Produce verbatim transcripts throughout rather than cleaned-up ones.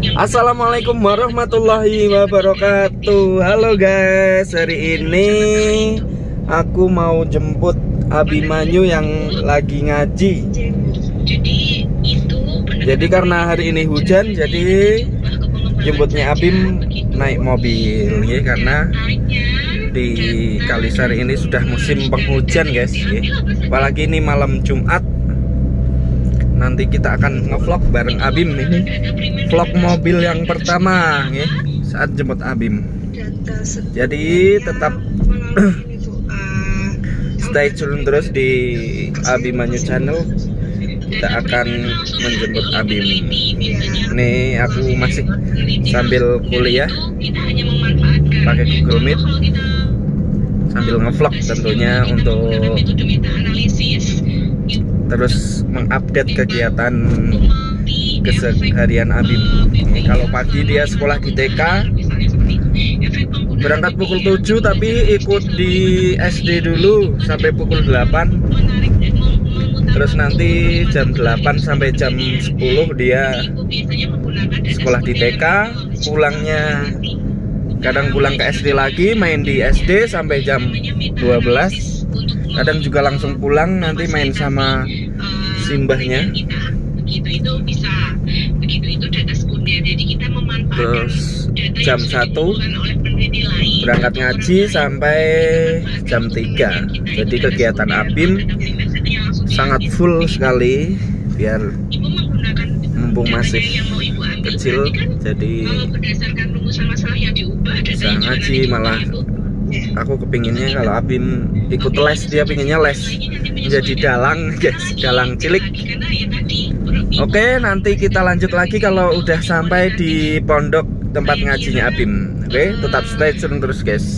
Assalamualaikum warahmatullahi wabarakatuh. Halo guys, hari ini aku mau jemput Abimanyu yang lagi ngaji. Jadi karena hari ini hujan, jadi jemputnya Abim naik mobil ya, karena di Kalisari ini sudah musim penghujan guys ya. Apalagi ini malam Jumat. Nanti kita akan ngevlog bareng Abim ini. Vlog mobil yang pertama ya, saat jemput Abim. Jadi tetap stay tune terus di Abimanyu channel. Kita akan menjemput Abim. Nih aku masih sambil kuliah pakai Google Meet, sambil ngevlog tentunya untuk terus mengupdate kegiatan keseharian Abim. Ini kalau pagi dia sekolah di T K, berangkat pukul tujuh tapi ikut di S D dulu sampai pukul delapan. Terus nanti jam delapan sampai jam sepuluh dia sekolah di T K, pulangnya kadang pulang ke S D lagi, main di S D sampai jam dua belas. Kadang juga langsung pulang, nanti main sama simbahnya. Terus jam satu berangkat ngaji sampai jam tiga. Jadi kegiatan Abim sangat full sekali, biar mumpung masih kecil jadi bisa ngaji. Malah aku kepinginnya kalau Abim ikut les, dia pinginnya les menjadi dalang guys, dalang cilik. Oke, nanti kita lanjut lagi kalau udah sampai di pondok tempat ngajinya Abim. Oke, tetap stay tune terus guys.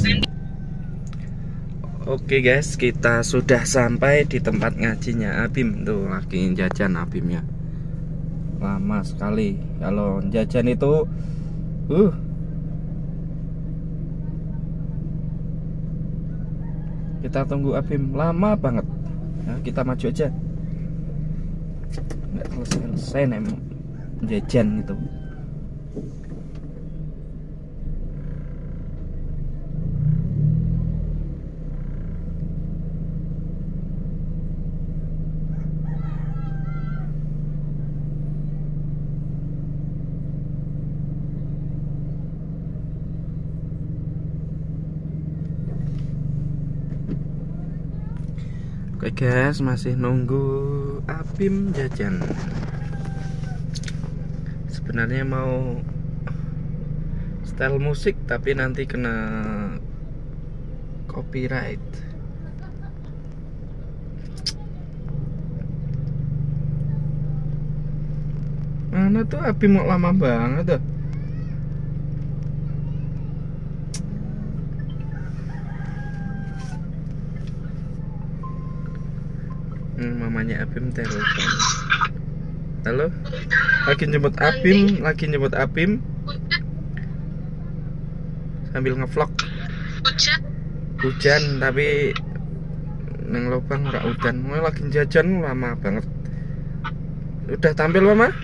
Oke guys, kita sudah sampai di tempat ngajinya Abim. Tuh lagi jajan Abimnya. Lama sekali kalau jajan itu uh kita tunggu Abim lama banget. Nah, kita maju aja. Nggak selesai-selesai nih jajan itu. Oke guys, masih nunggu Abim jajan. Sebenarnya mau style musik tapi nanti kena copyright. Mana tuh Abim mau lama banget tuh. Mamanya Abim telepon. Halo, lagi jemput Abim, lagi jemput Abim sambil ngevlog. Hujan tapi neng lubang ora udan. Mau lagi jajan lama banget. Udah tampil Mama?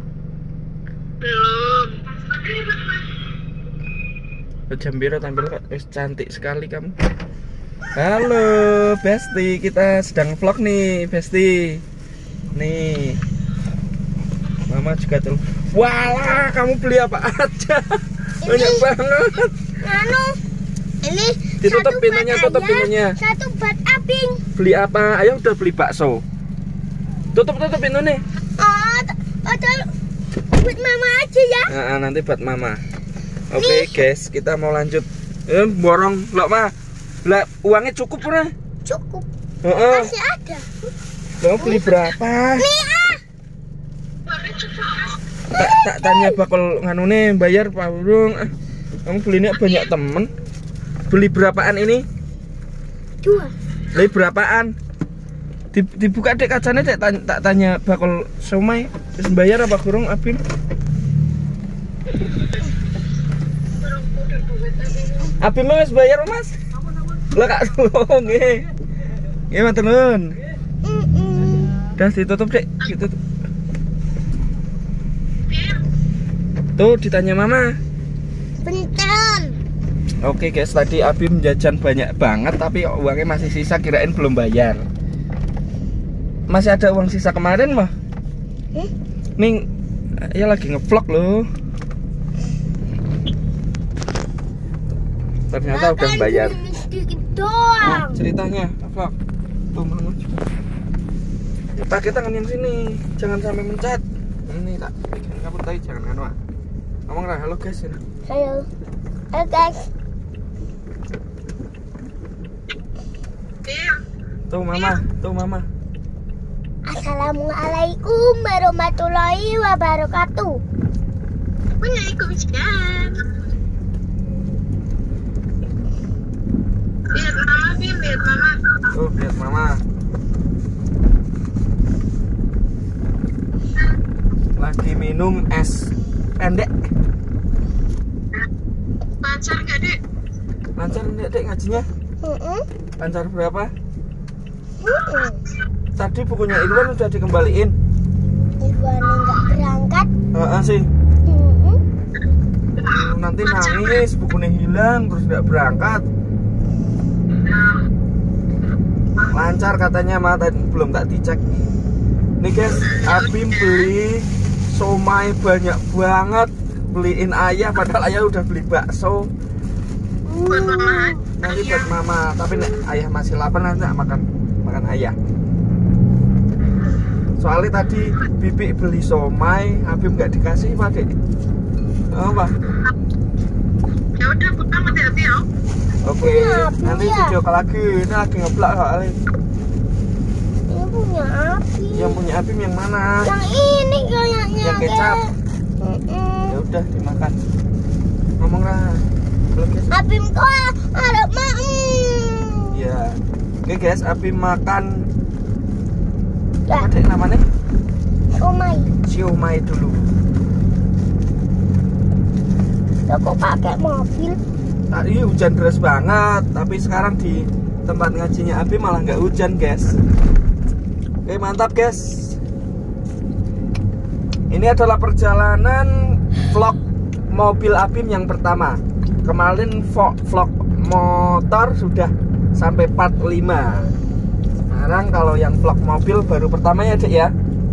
Belum. Jam biru tampil kok, wis cantik sekali kamu. Halo Besti, kita sedang vlog nih Besti. Nih Mama juga tuh. Walah, kamu beli apa aja? Banyak banget. Anu, ini ditutup pintunya, tutup pintunya. Satu buat Abim. Beli apa? Ayo udah beli bakso. Tutup tutup pintu nih. Oh, padahal buat Mama aja ya. Nah, nanti buat Mama. Oke okay, guys, kita mau lanjut. Eh, borong loh Ma. Lah uangnya cukup ora? Cukup. Uh -uh. Masih ada. Mau beli berapa? Nih ah. Tak tak tanya bakal nganune bayar Pak Burung. Kamu belinya banyak temen. Beli berapaan ini? Dua. Beli berapaan? Dibuka dek kacanya dek, tanya, tak tanya bakal somai. Terus bayar apa kurang Abim? Abim mas bayar mas? Lah kak tolong nggih. Nggih matur nuwun. Udah ditutup dek, ditutup. Tuh ditanya mama. Bentar. Oke guys, tadi Abim jajan banyak banget tapi uangnya masih sisa, kirain belum bayar. Masih ada uang sisa kemarin mah. Hmm? Nih, ya lagi ngevlog loh. Ternyata udah bayar. Sedikit doang. Nah, ceritanya vlog. Tuh mama. Pakai tangan yang sini, jangan sampai mencat. Ini tak bikin kamu tadi, jangan kan wah. Ngomong lah, halo guys. Halo. Halo guys. Tuh mama, tuh mama. Assalamualaikum warahmatullahi wabarakatuh. Waalaikumsalam. Lihat mama sih, lihat mama. Tuh lihat mama. Lagi minum es pendek. Lancar nggak dek? Lancar enggak dek ngajinya? Heeh. Lancar berapa? Heeh. Tadi bukunya Irwan udah dikembaliin. Irwan nggak berangkat. Heeh sih. Heeh. Nanti nangis, bukunya hilang terus nggak berangkat. Lancar katanya mah, tadi belum tak dicek. Nih guys, Abim beli somai banyak banget, beliin ayah padahal ayah udah beli bakso. Buat mama. Nanti buat mama, tapi nek ayah masih lapar nanti tak makan makan ayah. Soalnya tadi bibi beli somai, Abim nggak dikasih pak dek. Apa? Ya udah, putar hati-hati ya. Oke, Punya api nanti ya? video call lagi. Ini lagi ngeblak soalnya. Ini punya api. Yang punya Abim yang mana? Yang ini kayaknya. Yang kecap. Heeh. Ya udah dimakan. Ngomong lah. Belum guys. Abim kok harap mau. Iya. Oke guys, Abim makan Ya, apa dek namanya? somai. Siomay dulu. Aku pakai mobil. Tadi hujan deras banget, tapi sekarang di tempat ngajinya Abim malah nggak hujan guys. Oke mantap guys. Ini adalah perjalanan vlog mobil Abim yang pertama. Kemarin vlog motor sudah sampai part lima. Sekarang kalau yang vlog mobil baru pertama ya dek ya.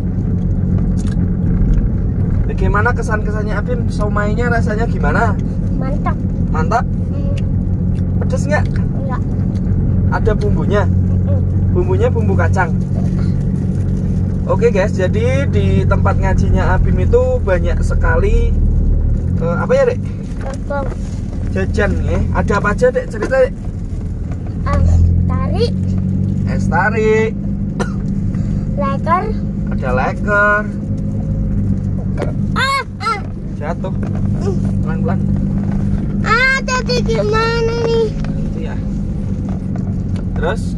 Bagaimana kesan-kesannya Abim? Somainya rasanya gimana? Mantap. Mantap? Hmm. Pedes nggak? Enggak. Ada bumbunya? Heeh. Bumbunya bumbu kacang. Oke guys, jadi di tempat ngajinya Abim itu banyak sekali uh, apa ya dek? Gerbong. Jajan ya. Ada apa aja dek? Cerita dek. Ah, tarik. Es tarik. Leker. Ada leker. Ah, ah. Jatuh. Pelan-pelan. Ah, tadi gimana nih? Itu ya. Terus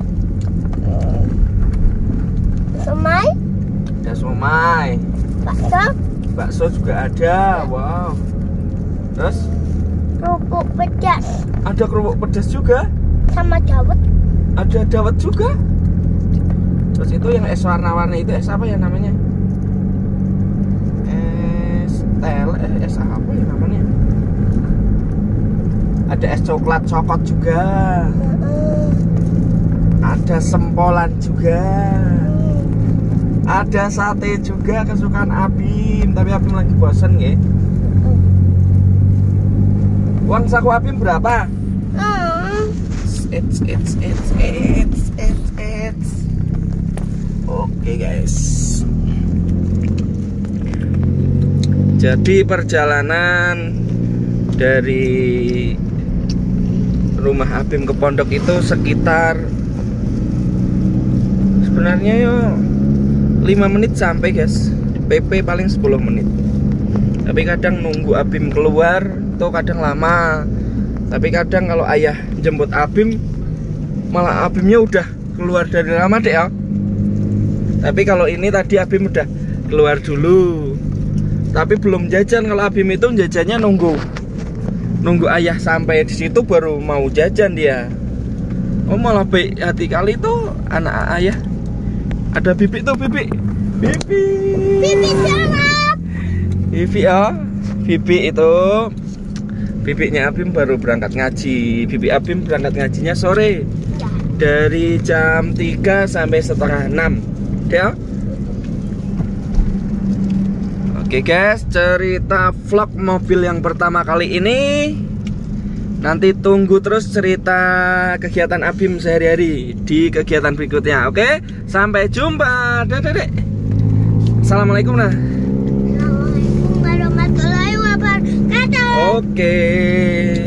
Somai. ada somai. Bakso. Bakso juga ada. Wow. Terus Kerupuk pedas. ada kerupuk pedas juga. Sama dawet. Ada dawet juga. Terus itu yang es warna-warni itu es apa ya namanya? Es tel, eh, es apa ya namanya? Ada es coklat cokot juga. Heeh. Ada sempolan juga. Ada sate juga kesukaan Abim, tapi Abim lagi bosen ya. Uang saku Abim berapa? Hmm. It's it's it's it's it's it's. Oke guys. Jadi perjalanan dari rumah Abim ke pondok itu sekitar sebenarnya yo lima menit sampai guys. P P paling sepuluh menit. Tapi kadang nunggu Abim keluar tuh kadang lama. Tapi kadang kalau ayah jemput Abim malah Abimnya udah keluar dari lama deh ya. Tapi kalau ini tadi Abim udah keluar dulu. Tapi belum jajan. Kalau Abim itu jajannya nunggu nunggu ayah sampai di situ baru mau jajan dia. Oh malah baik hati kali tuh anak ayah. Ada bibi tuh bibi. Bibi. Bibi siapa? Bibi ya. Bibi itu bibiknya Abim baru berangkat ngaji. Bibi Abim berangkat ngajinya sore. Ya. Dari jam tiga sampai setengah enam. Ya. Oke guys, cerita vlog mobil yang pertama kali ini. Nanti tunggu terus cerita kegiatan Abim sehari-hari di kegiatan berikutnya. Oke, sampai jumpa. Dadah, Dek. Assalamualaikum nah. Assalamualaikum warahmatullahi wabarakatuh. Oke.